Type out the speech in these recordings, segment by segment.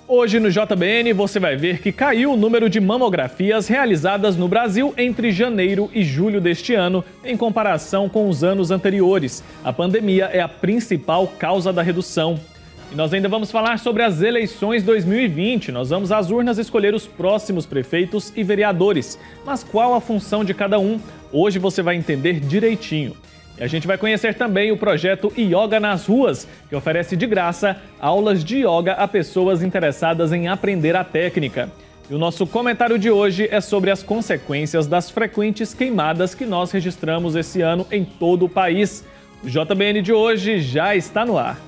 Hoje no JBN você vai ver que caiu o número de mamografias realizadas no Brasil entre janeiro e julho deste ano, em comparação com os anos anteriores. A pandemia é a principal causa da redução. E nós ainda vamos falar sobre as eleições 2020. Nós vamos às urnas escolher os próximos prefeitos e vereadores. Mas qual a função de cada um? Hoje você vai entender direitinho. E a gente vai conhecer também o projeto Yoga nas Ruas, que oferece de graça aulas de yoga a pessoas interessadas em aprender a técnica. E o nosso comentário de hoje é sobre as consequências das frequentes queimadas que nós registramos esse ano em todo o país. O JBN de hoje já está no ar.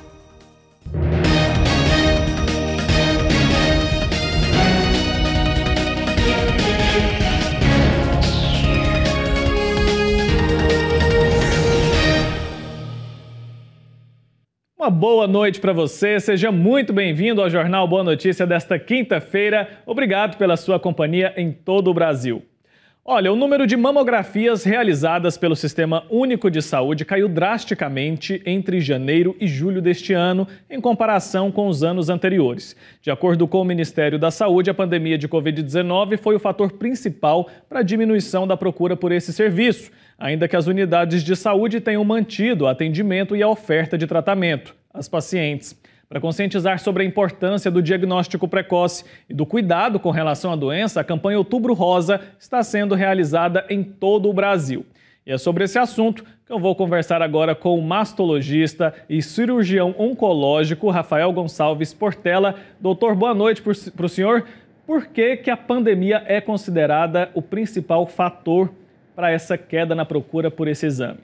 Uma boa noite para você, seja muito bem-vindo ao Jornal Boa Notícia desta quinta-feira. Obrigado pela sua companhia em todo o Brasil. Olha, o número de mamografias realizadas pelo Sistema Único de Saúde caiu drasticamente entre janeiro e julho deste ano, em comparação com os anos anteriores. De acordo com o Ministério da Saúde, a pandemia de Covid-19 foi o fator principal para a diminuição da procura por esse serviço, ainda que as unidades de saúde tenham mantido o atendimento e a oferta de tratamento às pacientes. Para conscientizar sobre a importância do diagnóstico precoce e do cuidado com relação à doença, a campanha Outubro Rosa está sendo realizada em todo o Brasil. E é sobre esse assunto que eu vou conversar agora com o mastologista e cirurgião oncológico Rafael Gonçalves Portela. Doutor, boa noite para o senhor. Por que a pandemia é considerada o principal fator para essa queda na procura por esse exame?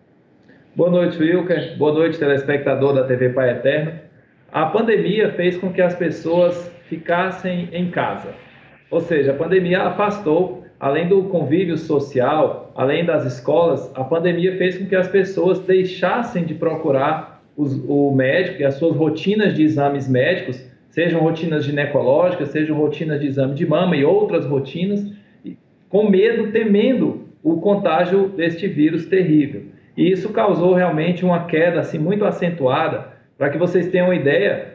Boa noite, Wilker. Boa noite, telespectador da TV Pai Eterno. A pandemia fez com que as pessoas ficassem em casa. Ou seja, a pandemia afastou, além do convívio social, além das escolas, a pandemia fez com que as pessoas deixassem de procurar o médico e as suas rotinas de exames médicos, sejam rotinas ginecológicas, sejam rotinas de exame de mama e outras rotinas, com medo, temendo o contágio deste vírus terrível. E isso causou realmente uma queda assim, muito acentuada. Para que vocês tenham uma ideia,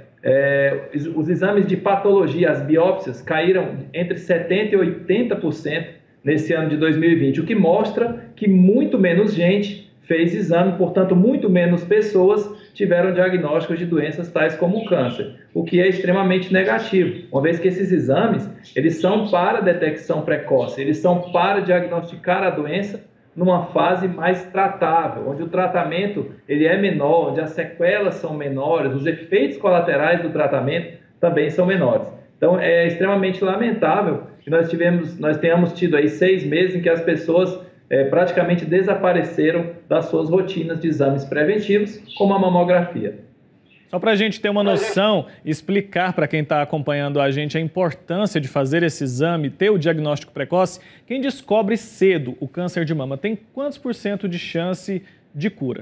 os exames de patologia, as biópsias, caíram entre 70% e 80% nesse ano de 2020, o que mostra que muito menos gente fez exame, portanto, muito menos pessoas tiveram diagnósticos de doenças tais como o câncer, o que é extremamente negativo, uma vez que esses exames, eles são para detecção precoce, eles são para diagnosticar a doença numa fase mais tratável, onde o tratamento ele é menor, onde as sequelas são menores, os efeitos colaterais do tratamento também são menores. Então, é extremamente lamentável que nós tenhamos tido aí 6 meses em que as pessoas praticamente desapareceram das suas rotinas de exames preventivos, como a mamografia. Só para a gente ter uma noção, explicar para quem está acompanhando a gente a importância de fazer esse exame, ter o diagnóstico precoce, quem descobre cedo o câncer de mama tem quantos % de chance de cura?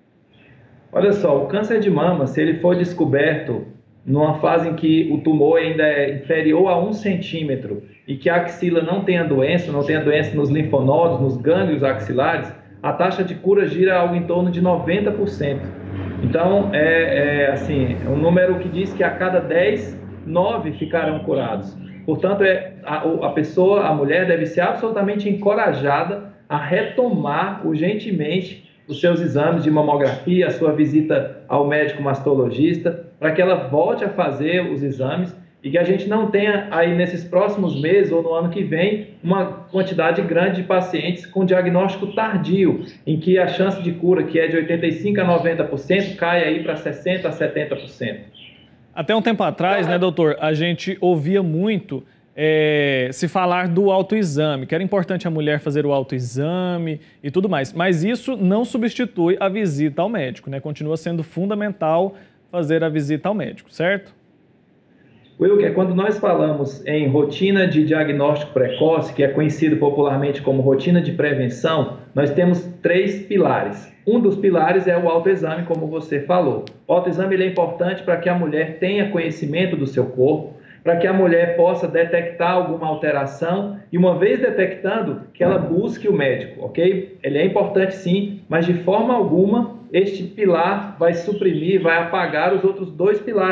Olha só, o câncer de mama, se ele for descoberto numa fase em que o tumor ainda é inferior a 1 centímetro e que a axila não tenha doença nos linfonodos, nos gânglios axilares, a taxa de cura gira algo em torno de 90%. Então, assim, um número que diz que a cada 10, 9 ficarão curados. Portanto, a mulher deve ser absolutamente encorajada a retomar urgentemente os seus exames de mamografia, a sua visita ao médico mastologista, para que ela volte a fazer os exames e que a gente não tenha aí nesses próximos meses ou no ano que vem uma quantidade grande de pacientes com diagnóstico tardio, em que a chance de cura, que é de 85% a 90%, cai aí para 60% a 70%. Até um tempo atrás, né, doutor, a gente ouvia muito se falar do autoexame, que era importante a mulher fazer o autoexame e tudo mais, mas isso não substitui a visita ao médico, né? Continua sendo fundamental fazer a visita ao médico, certo? Wilker, quando nós falamos em rotina de diagnóstico precoce, que é conhecido popularmente como rotina de prevenção, nós temos 3 pilares. Um dos pilares é o autoexame, como você falou. O autoexame ele é importante para que a mulher tenha conhecimento do seu corpo, para que a mulher possa detectar alguma alteração e, uma vez detectando, que ela busque o médico, ok? Ele é importante sim, mas de forma alguma este pilar vai suprimir, vai apagar os outros 2 pilares,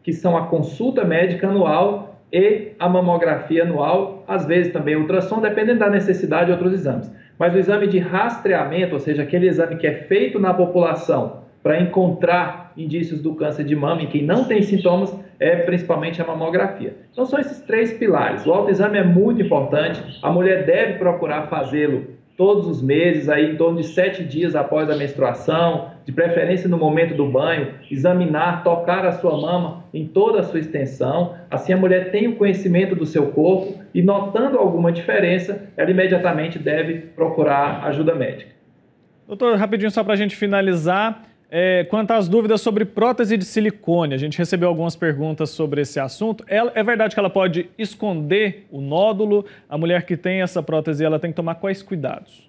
que são a consulta médica anual e a mamografia anual, às vezes também ultrassom, dependendo da necessidade de outros exames. Mas o exame de rastreamento, ou seja, aquele exame que é feito na população para encontrar indícios do câncer de mama em quem não tem sintomas, é principalmente a mamografia. Então são esses 3 pilares. O autoexame é muito importante, a mulher deve procurar fazê-lo todos os meses, aí em torno de 7 dias após a menstruação, de preferência no momento do banho, examinar, tocar a sua mama em toda a sua extensão. Assim a mulher tem o conhecimento do seu corpo e, notando alguma diferença, ela imediatamente deve procurar ajuda médica. Doutor, rapidinho só para a gente finalizar, quanto às dúvidas sobre prótese de silicone, a gente recebeu algumas perguntas sobre esse assunto. É verdade que ela pode esconder o nódulo? A mulher que tem essa prótese, ela tem que tomar quais cuidados?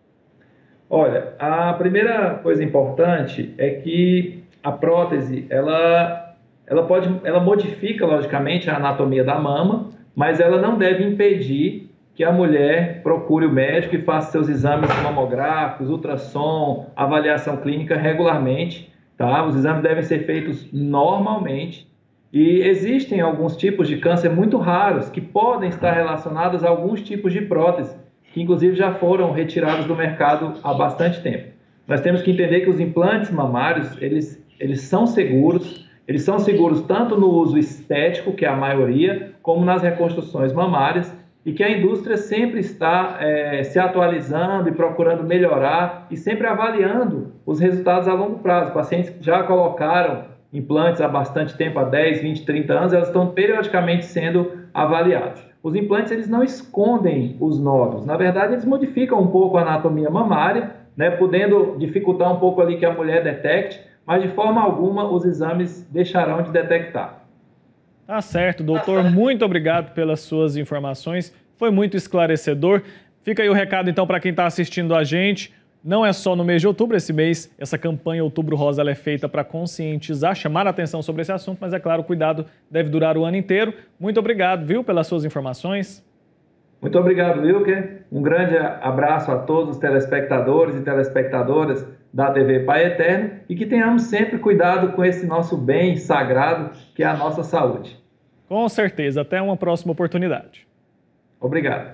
Olha, a primeira coisa importante é que a prótese, ela modifica, logicamente, a anatomia da mama, mas ela não deve impedir que a mulher procure o médico e faça seus exames mamográficos, ultrassom, avaliação clínica regularmente, tá? Os exames devem ser feitos normalmente e existem alguns tipos de câncer muito raros que podem estar relacionados a alguns tipos de prótese, que inclusive já foram retirados do mercado há bastante tempo. Nós temos que entender que os implantes mamários, eles são seguros tanto no uso estético, que é a maioria, como nas reconstruções mamárias, e que a indústria sempre está se atualizando e procurando melhorar e sempre avaliando os resultados a longo prazo. Pacientes que já colocaram implantes há bastante tempo, há 10, 20, 30 anos, elas estão periodicamente sendo avaliados. Os implantes, eles não escondem os nódulos, na verdade eles modificam um pouco a anatomia mamária, né, podendo dificultar um pouco ali que a mulher detecte, mas de forma alguma os exames deixarão de detectar. Tá certo, doutor. Muito obrigado pelas suas informações. Foi muito esclarecedor. Fica aí o recado, então, para quem está assistindo a gente. Não é só no mês de outubro, esse mês, essa campanha Outubro Rosa ela é feita para conscientizar, chamar a atenção sobre esse assunto, mas é claro, o cuidado deve durar o ano inteiro. Muito obrigado, viu, pelas suas informações. Muito obrigado, Wilker. Um grande abraço a todos os telespectadores e telespectadoras da TV Pai Eterno e que tenhamos sempre cuidado com esse nosso bem sagrado, que é a nossa saúde. Com certeza. Até uma próxima oportunidade. Obrigado.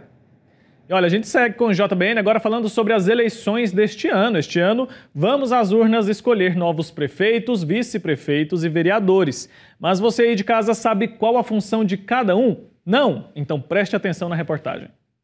E olha, a gente segue com o JBN agora falando sobre as eleições deste ano. Este ano, vamos às urnas escolher novos prefeitos, vice-prefeitos e vereadores. Mas você aí de casa sabe qual a função de cada um? Não? Então preste atenção na reportagem.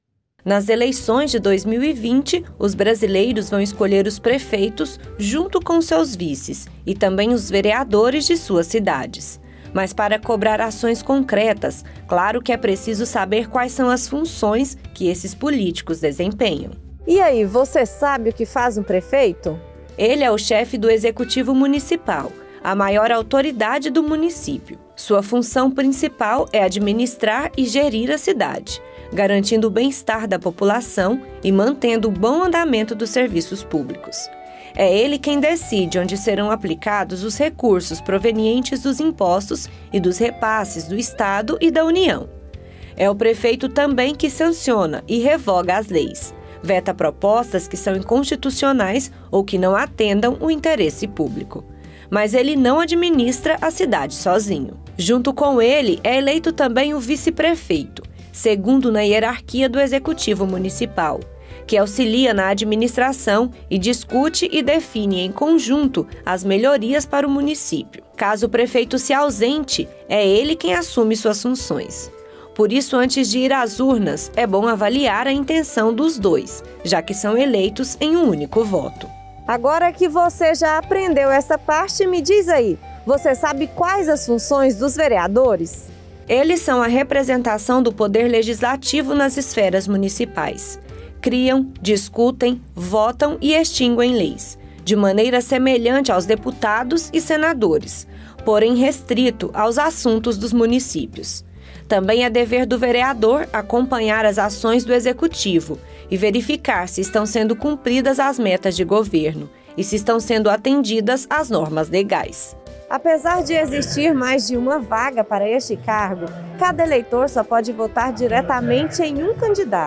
Nas eleições de 2020, os brasileiros vão escolher os prefeitos junto com seus vices e também os vereadores de suas cidades. Mas para cobrar ações concretas, claro que é preciso saber quais são as funções que esses políticos desempenham. E aí, você sabe o que faz um prefeito? Ele é o chefe do Executivo Municipal, a maior autoridade do município. Sua função principal é administrar e gerir a cidade, garantindo o bem-estar da população e mantendo o bom andamento dos serviços públicos. É ele quem decide onde serão aplicados os recursos provenientes dos impostos e dos repasses do Estado e da União. É o prefeito também que sanciona e revoga as leis, veta propostas que são inconstitucionais ou que não atendam o interesse público. Mas ele não administra a cidade sozinho. Junto com ele, é eleito também o vice-prefeito, segundo na hierarquia do Executivo Municipal, que auxilia na administração e discute e define em conjunto as melhorias para o município. Caso o prefeito se ausente, é ele quem assume suas funções. Por isso, antes de ir às urnas, é bom avaliar a intenção dos dois, já que são eleitos em um único voto. Agora que você já aprendeu essa parte, me diz aí, você sabe quais as funções dos vereadores? Eles são a representação do poder legislativo nas esferas municipais. Criam, discutem, votam e extinguem leis, de maneira semelhante aos deputados e senadores, porém restrito aos assuntos dos municípios. Também é dever do vereador acompanhar as ações do executivo e verificar se estão sendo cumpridas as metas de governo e se estão sendo atendidas as normas legais. Apesar de existir mais de uma vaga para este cargo, cada eleitor só pode votar diretamente em um candidato.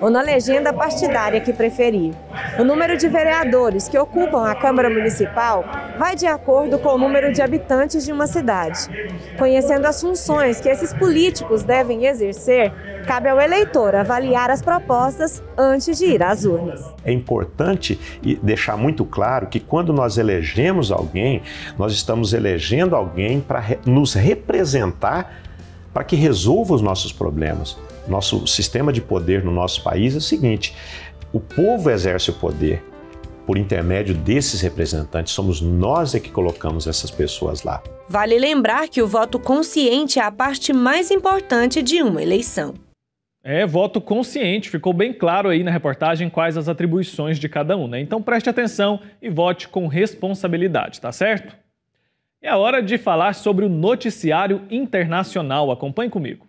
ou na legenda partidária que preferir. O número de vereadores que ocupam a Câmara Municipal vai de acordo com o número de habitantes de uma cidade. Conhecendo as funções que esses políticos devem exercer, cabe ao eleitor avaliar as propostas antes de ir às urnas. É importante deixar muito claro que quando nós elegemos alguém, nós estamos elegendo alguém para nos representar para que resolva os nossos problemas. Nosso sistema de poder no nosso país é o seguinte: o povo exerce o poder por intermédio desses representantes, somos nós que colocamos essas pessoas lá. Vale lembrar que o voto consciente é a parte mais importante de uma eleição. Voto consciente, ficou bem claro aí na reportagem quais as atribuições de cada um, né? Então preste atenção e vote com responsabilidade, tá certo? É a hora de falar sobre o noticiário internacional. Acompanhe comigo.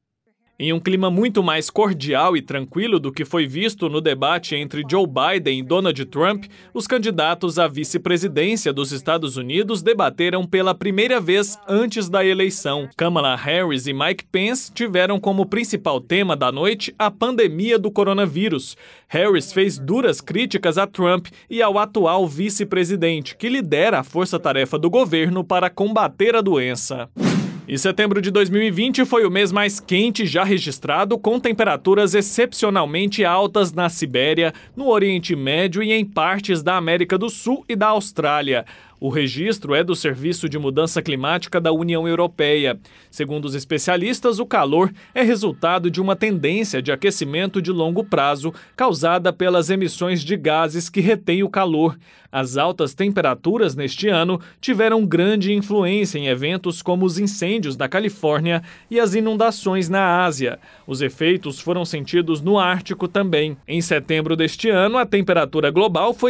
Em um clima muito mais cordial e tranquilo do que foi visto no debate entre Joe Biden e Donald Trump, os candidatos à vice-presidência dos Estados Unidos debateram pela primeira vez antes da eleição. Kamala Harris e Mike Pence tiveram como principal tema da noite a pandemia do coronavírus. Harris fez duras críticas a Trump e ao atual vice-presidente, que lidera a força-tarefa do governo para combater a doença. E setembro de 2020 foi o mês mais quente já registrado, com temperaturas excepcionalmente altas na Sibéria, no Oriente Médio e em partes da América do Sul e da Austrália. O registro é do Serviço de Mudança Climática da União Europeia. Segundo os especialistas, o calor é resultado de uma tendência de aquecimento de longo prazo causada pelas emissões de gases que retêm o calor. As altas temperaturas neste ano tiveram grande influência em eventos como os incêndios da Califórnia e as inundações na Ásia. Os efeitos foram sentidos no Ártico também. Em setembro deste ano, a temperatura global foi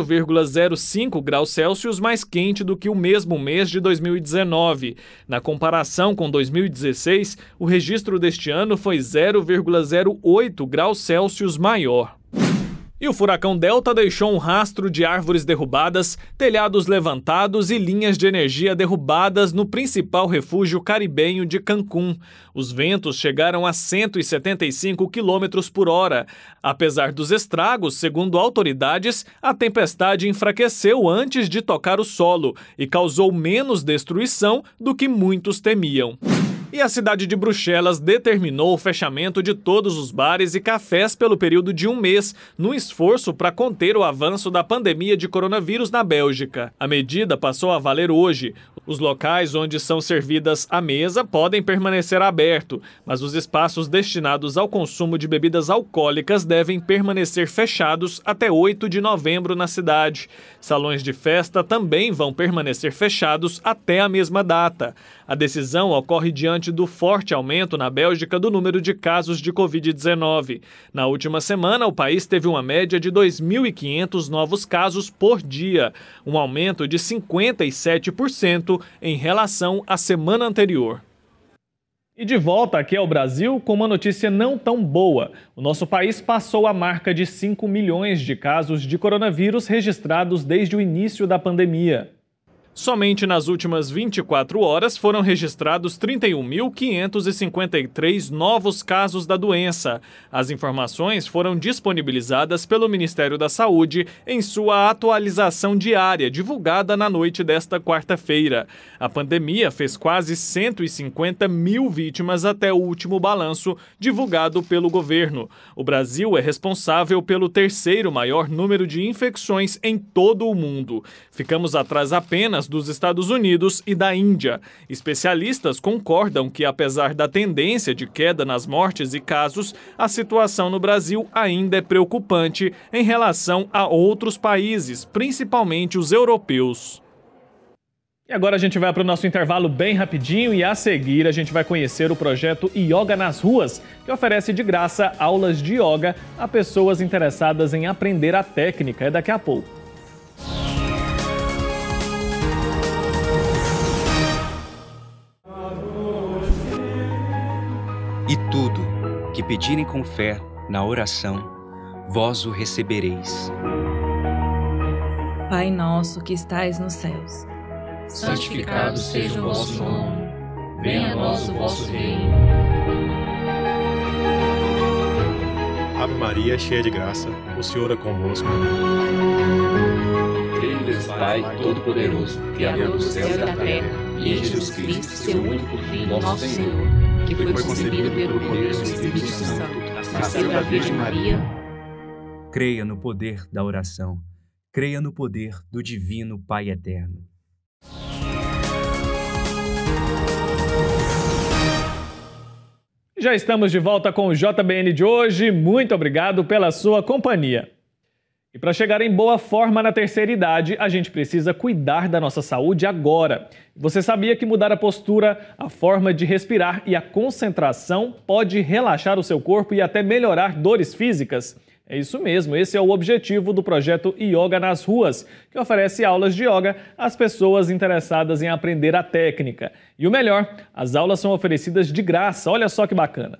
0,05 graus Celsius mais quente do que o mesmo mês de 2019. Na comparação com 2016, o registro deste ano foi 0,08 graus Celsius maior. E o furacão Delta deixou um rastro de árvores derrubadas, telhados levantados e linhas de energia derrubadas no principal refúgio caribenho de Cancún. Os ventos chegaram a 175 km por hora. Apesar dos estragos, segundo autoridades, a tempestade enfraqueceu antes de tocar o solo e causou menos destruição do que muitos temiam. E a cidade de Bruxelas determinou o fechamento de todos os bares e cafés pelo período de um mês, no esforço para conter o avanço da pandemia de coronavírus na Bélgica. A medida passou a valer hoje. Os locais onde são servidas à mesa podem permanecer abertos, mas os espaços destinados ao consumo de bebidas alcoólicas devem permanecer fechados até 8 de novembro na cidade. Salões de festa também vão permanecer fechados até a mesma data. A decisão ocorre diante do forte aumento na Bélgica do número de casos de Covid-19. Na última semana, o país teve uma média de 2.500 novos casos por dia, um aumento de 57% em relação à semana anterior. E de volta aqui ao Brasil com uma notícia não tão boa. O nosso país passou a marca de 5 milhões de casos de coronavírus registrados desde o início da pandemia. Somente nas últimas 24 horas foram registrados 31.553 novos casos da doença. As informações foram disponibilizadas pelo Ministério da Saúde em sua atualização diária, divulgada na noite desta quarta-feira. A pandemia fez quase 150 mil vítimas até o último balanço divulgado pelo governo. O Brasil é responsável pelo terceiro maior número de infecções em todo o mundo. Ficamos atrás apenas dos Estados Unidos e da Índia. Especialistas concordam que, apesar da tendência de queda nas mortes e casos, a situação no Brasil ainda é preocupante em relação a outros países, principalmente os europeus. E agora a gente vai para o nosso intervalo bem rapidinho e a seguir a gente vai conhecer o projeto Yoga nas Ruas, que oferece de graça aulas de yoga a pessoas interessadas em aprender a técnica. É daqui a pouco. E tudo que pedirem com fé na oração, vós o recebereis. Pai nosso que estais nos céus, santificado seja o vosso nome, venha a nós o vosso reino. Ave Maria, cheia de graça, o Senhor é convosco. Creio em Deus Pai Todo-Poderoso, Criador do céu e da terra, e em Jesus Cristo, seu único Filho, nosso Senhor, que foi concebido pelo poder do Espírito Santo, nasceu da Virgem Maria. Creia no poder da oração. Creia no poder do Divino Pai Eterno. Já estamos de volta com o JBN de hoje. Muito obrigado pela sua companhia. E para chegar em boa forma na terceira idade, a gente precisa cuidar da nossa saúde agora. Você sabia que mudar a postura, a forma de respirar e a concentração pode relaxar o seu corpo e até melhorar dores físicas? É isso mesmo, esse é o objetivo do projeto Yoga nas Ruas, que oferece aulas de yoga às pessoas interessadas em aprender a técnica. E o melhor, as aulas são oferecidas de graça, olha só que bacana.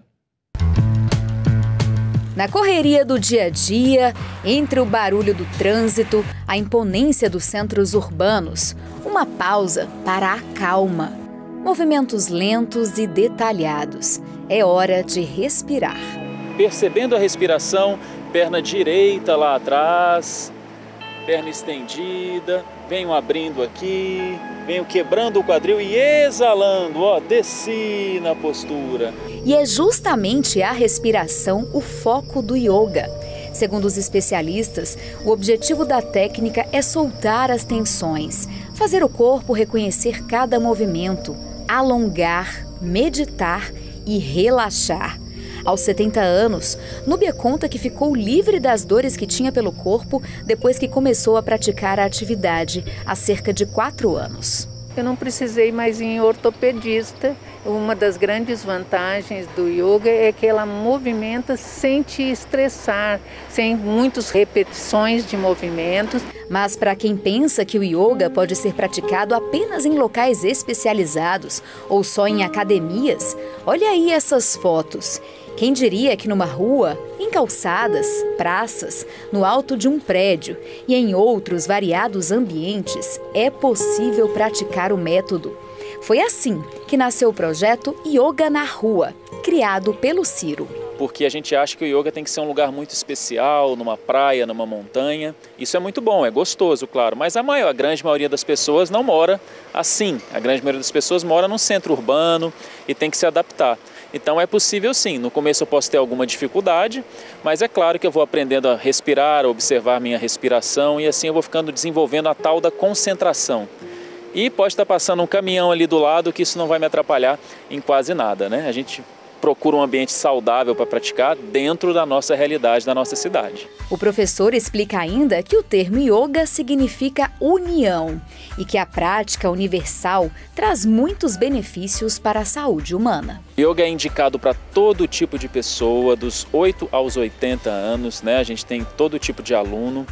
Na correria do dia a dia, entre o barulho do trânsito, a imponência dos centros urbanos, uma pausa para a calma. Movimentos lentos e detalhados. É hora de respirar. Percebendo a respiração, perna direita lá atrás, perna estendida, venho abrindo aqui, venho quebrando o quadril e exalando, ó, desci na postura. E é justamente a respiração o foco do yoga. Segundo os especialistas, o objetivo da técnica é soltar as tensões, fazer o corpo reconhecer cada movimento, alongar, meditar e relaxar. Aos 70 anos, Núbia conta que ficou livre das dores que tinha pelo corpo depois que começou a praticar a atividade há cerca de 4 anos. Eu não precisei mais ir em ortopedista. Uma das grandes vantagens do yoga é que ela movimenta sem te estressar, sem muitas repetições de movimentos. Mas para quem pensa que o yoga pode ser praticado apenas em locais especializados ou só em academias, olha aí essas fotos. Quem diria que numa rua, em calçadas, praças, no alto de um prédio e em outros variados ambientes é possível praticar o método. Foi assim que nasceu o projeto Yoga na Rua, criado pelo Ciro. Porque a gente acha que o yoga tem que ser um lugar muito especial, numa praia, numa montanha. Isso é muito bom, é gostoso, claro, mas a grande maioria das pessoas não mora assim. A grande maioria das pessoas mora num centro urbano e tem que se adaptar. Então é possível sim, no começo eu posso ter alguma dificuldade, mas é claro que eu vou aprendendo a respirar, a observar minha respiração e assim eu vou desenvolvendo a tal da concentração. E pode estar passando um caminhão ali do lado que isso não vai me atrapalhar em quase nada, né? A gente procura um ambiente saudável para praticar dentro da nossa realidade, da nossa cidade. O professor explica ainda que o termo yoga significa união e que a prática universal traz muitos benefícios para a saúde humana. Yoga é indicado para todo tipo de pessoa, dos 8 aos 80 anos, né? A gente tem todo tipo de aluno.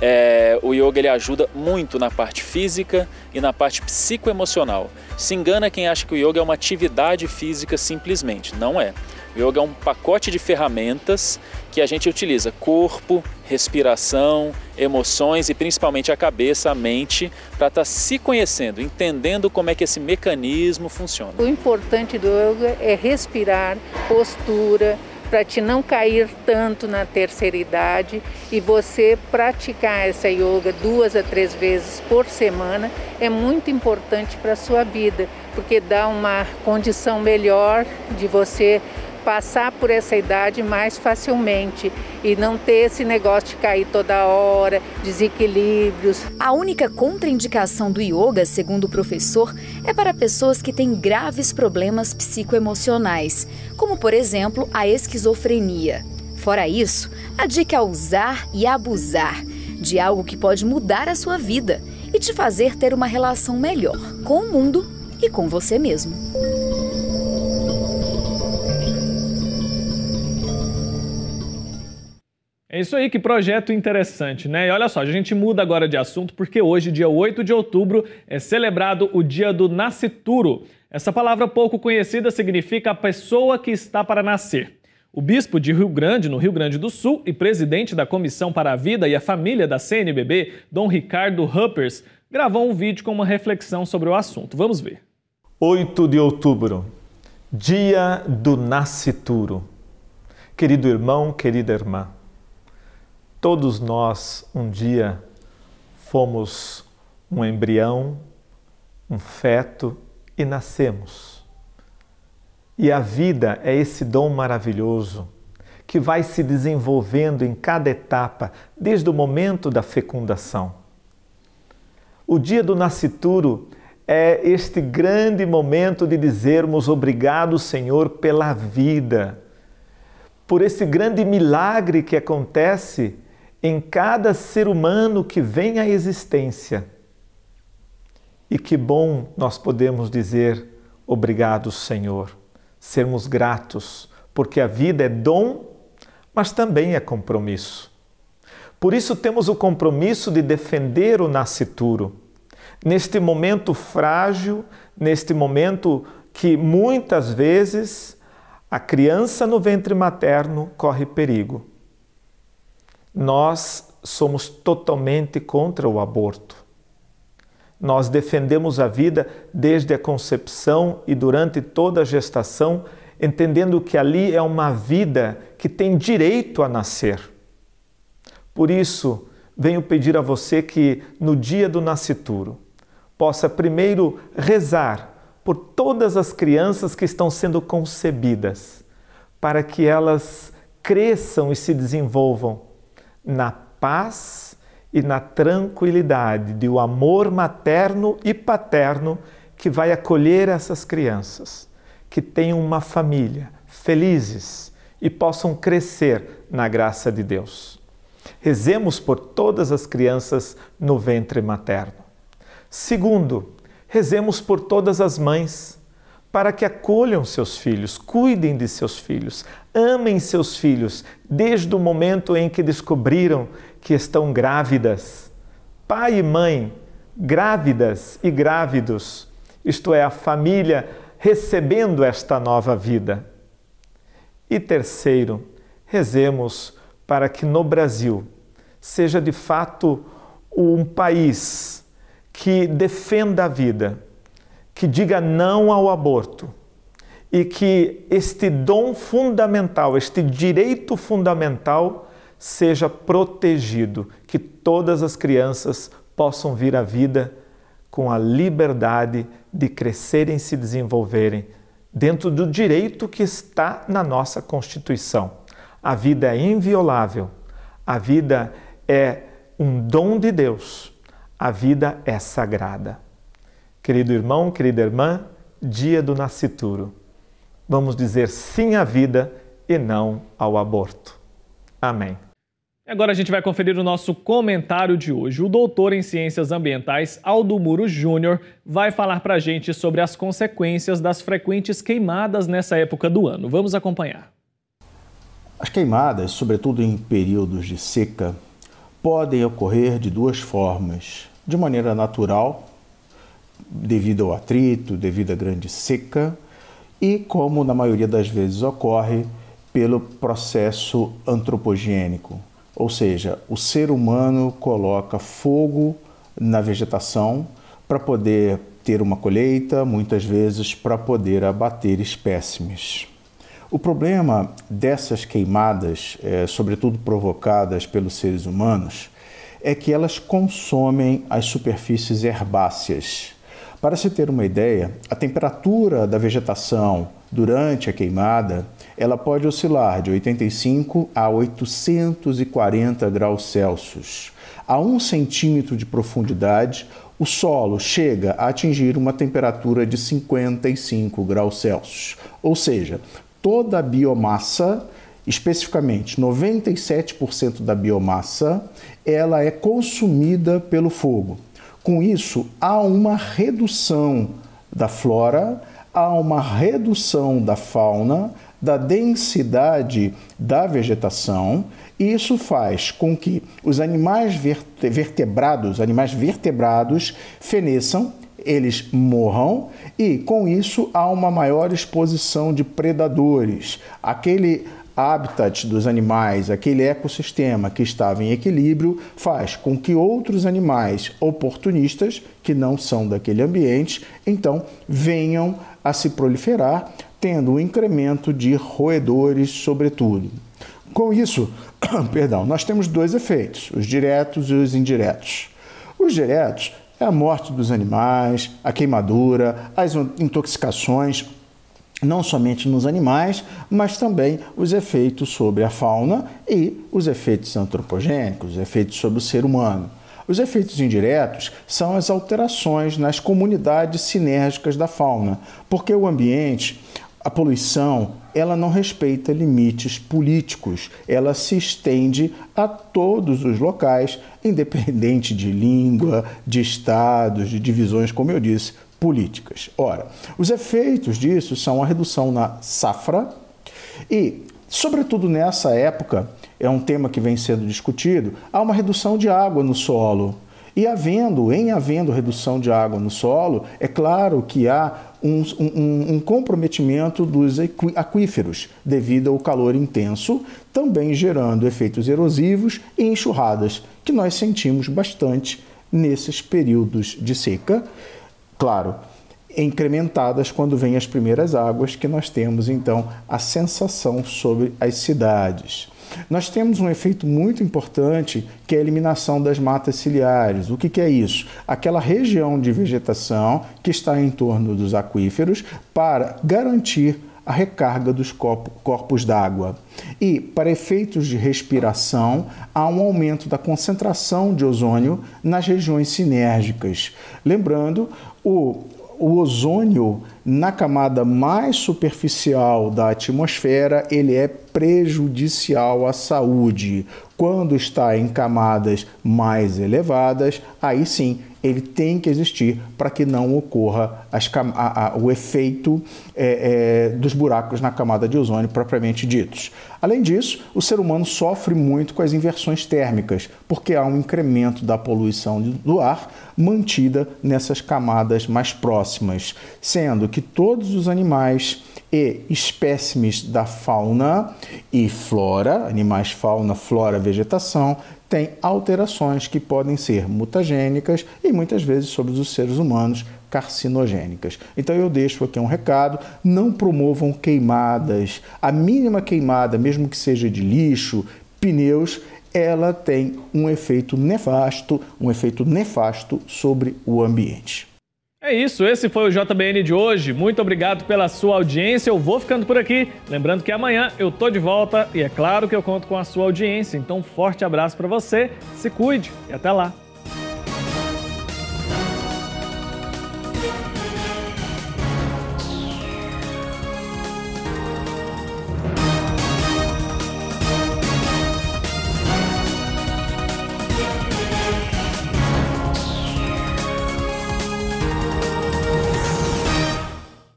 O yoga ele ajuda muito na parte física e na parte psicoemocional. Se engana quem acha que o yoga é uma atividade física simplesmente, não é. O yoga é um pacote de ferramentas que a gente utiliza corpo, respiração, emoções e principalmente a cabeça, a mente, para estar se conhecendo, entendendo como é que esse mecanismo funciona. O importante do yoga é respirar, postura, para te não cair tanto na terceira idade e você praticar essa yoga 2 a 3 vezes por semana é muito importante para a sua vida, porque dá uma condição melhor de você passar por essa idade mais facilmente e não ter esse negócio de cair toda hora, desequilíbrios. A única contraindicação do yoga, segundo o professor, é para pessoas que têm graves problemas psicoemocionais, como por exemplo a esquizofrenia. Fora isso, a dica é usar e abusar de algo que pode mudar a sua vida e te fazer ter uma relação melhor com o mundo e com você mesmo. É isso aí, que projeto interessante, né? E olha só, a gente muda agora de assunto porque hoje, dia 8 de outubro, é celebrado o Dia do Nascituro. Essa palavra pouco conhecida significa a pessoa que está para nascer. O bispo de Rio Grande, no Rio Grande do Sul, e presidente da Comissão para a Vida e a Família da CNBB, Dom Ricardo Ruppers, gravou um vídeo com uma reflexão sobre o assunto. Vamos ver. 8 de outubro, Dia do Nascituro. Querido irmão, querida irmã, Todos nós, um dia, fomos um embrião, um feto e nascemos. E a vida é esse dom maravilhoso que vai se desenvolvendo em cada etapa, desde o momento da fecundação. O dia do nascituro é este grande momento de dizermos obrigado, Senhor, pela vida, por esse grande milagre que acontece em cada ser humano que vem à existência. E que bom nós podemos dizer obrigado, Senhor, sermos gratos, porque a vida é dom, mas também é compromisso. Por isso temos o compromisso de defender o nascituro. Neste momento frágil, neste momento que muitas vezes a criança no ventre materno corre perigo. Nós somos totalmente contra o aborto. Nós defendemos a vida desde a concepção e durante toda a gestação, entendendo que ali é uma vida que tem direito a nascer. Por isso, venho pedir a você que no dia do nascituro possa primeiro rezar por todas as crianças que estão sendo concebidas, para que elas cresçam e se desenvolvam na paz e na tranquilidade do amor materno e paterno que vai acolher essas crianças, que tenham uma família, felizes e possam crescer na graça de Deus. Rezemos por todas as crianças no ventre materno. Segundo, rezemos por todas as mães, para que acolham seus filhos, cuidem de seus filhos, amem seus filhos desde o momento em que descobriram que estão grávidas. Pai e mãe, grávidas e grávidos, isto é, a família recebendo esta nova vida. E terceiro, rezemos para que no Brasil seja de fato um país que defenda a vida, que diga não ao aborto e que este dom fundamental, este direito fundamental seja protegido, que todas as crianças possam vir à vida com a liberdade de crescerem e se desenvolverem dentro do direito que está na nossa Constituição. A vida é inviolável, a vida é um dom de Deus, a vida é sagrada. Querido irmão, querida irmã, dia do nascituro. Vamos dizer sim à vida e não ao aborto. Amém. Agora a gente vai conferir o nosso comentário de hoje. O doutor em Ciências Ambientais, Aldo Muro Júnior, vai falar para a gente sobre as consequências das frequentes queimadas nessa época do ano. Vamos acompanhar. As queimadas, sobretudo em períodos de seca, podem ocorrer de duas formas. De maneira natural, devido ao atrito, devido à grande seca, e como na maioria das vezes ocorre, pelo processo antropogênico. Ou seja, o ser humano coloca fogo na vegetação para poder ter uma colheita, muitas vezes para poder abater espécimes. O problema dessas queimadas, sobretudo provocadas pelos seres humanos, é que elas consomem as superfícies herbáceas. Para se ter uma ideia, a temperatura da vegetação durante a queimada, ela pode oscilar de 85 a 840 graus Celsius. A 1 centímetro de profundidade, o solo chega a atingir uma temperatura de 55 graus Celsius. Ou seja, toda a biomassa, especificamente 97% da biomassa, ela é consumida pelo fogo. Com isso, há uma redução da flora, há uma redução da fauna, da densidade da vegetação, e isso faz com que os animais vertebrados feneçam, eles morram, e com isso há uma maior exposição de predadores. Aquele habitat dos animais, aquele ecossistema que estava em equilíbrio, faz com que outros animais oportunistas, que não são daquele ambiente, então venham a se proliferar, tendo um incremento de roedores, sobretudo. Com isso, nós temos dois efeitos, os diretos e os indiretos. Os diretos é a morte dos animais, a queimadura, as intoxicações, não somente nos animais, mas também os efeitos sobre a fauna e os efeitos antropogênicos, os efeitos sobre o ser humano. Os efeitos indiretos são as alterações nas comunidades sinérgicas da fauna, porque o ambiente, a poluição, ela não respeita limites políticos, ela se estende a todos os locais, independente de língua, de estados, de divisões, como eu disse, políticas. Ora, os efeitos disso são a redução na safra e, sobretudo nessa época, é um tema que vem sendo discutido, há uma redução de água no solo. E havendo redução de água no solo, é claro que há um comprometimento dos aquíferos devido ao calor intenso, também gerando efeitos erosivos e enxurradas, que nós sentimos bastante nesses períodos de seca. Claro, incrementadas quando vêm as primeiras águas, que nós temos então a sensação sobre as cidades. Nós temos um efeito muito importante que é a eliminação das matas ciliares. O que é isso? Aquela região de vegetação que está em torno dos aquíferos para garantir a recarga dos corpos d'água. E, para efeitos de respiração, há um aumento da concentração de ozônio nas regiões sinérgicas. Lembrando, o ozônio na camada mais superficial da atmosfera, ele é prejudicial à saúde. Quando está em camadas mais elevadas, aí sim, ele tem que existir para que não ocorra o efeito dos buracos na camada de ozônio propriamente ditos. Além disso, o ser humano sofre muito com as inversões térmicas, porque há um incremento da poluição do ar mantida nessas camadas mais próximas, sendo que todos os animais e espécimes da fauna e flora, animais, fauna, flora, vegetação, têm alterações que podem ser mutagênicas e muitas vezes sobre os seres humanos carcinogênicas. Então eu deixo aqui um recado, não promovam queimadas. A mínima queimada, mesmo que seja de lixo, pneus, ela tem um efeito nefasto sobre o ambiente. É isso, esse foi o JBN de hoje. Muito obrigado pela sua audiência. Eu vou ficando por aqui. Lembrando que amanhã eu tô de volta e é claro que eu conto com a sua audiência. Então, forte abraço para você, se cuide e até lá.